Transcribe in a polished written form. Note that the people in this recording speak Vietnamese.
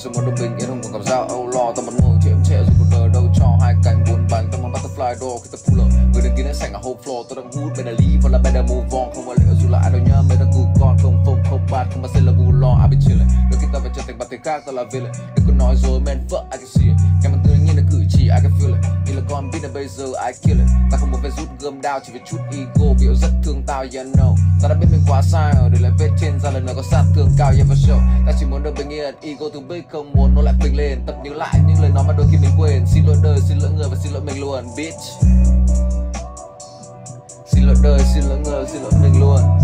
sự muốn được bình yên không còn cảm giác âu lo. Ta muốn ngồi chuyện trễ rồi cuộc đời đâu cho hai cánh bốn bánh. Ta muốn butterfly door khi ta pull up. Người đứng kia đã sảnh ở whole floor. Ta đang hút better leave hoặc là better move on. Không ai liệu dù là ai đâu nhớ mấy ta cụ con. Không phông không bad không mà sẽ là vu lo. I be chillin'. Đôi khi ta phải trở thành bản thể khác ta là villain. Đừng có nói rồi man fuck I can see it. Cái mặt tự nhiên là cử chỉ I can feel it. Như là con biết là bây giờ I kill it. Ta không muốn phải rút gươm đao chỉ vì chút ego. Vì yêu rất thương tao yeah no. Ta đã biết mình quá sai rồi để lại vết trên ra lần nào có sát thương cao yeah for sure. Ta chỉ muốn được bình yên ego too big không muốn nó lại phình lên. Tập nhớ lại những lời nói mà đôi khi mình quên. Xin lỗi đời xin lỗi người và xin lỗi mình luôn bitch. Xin lỗi đời xin lỗi người xin lỗi mình luôn.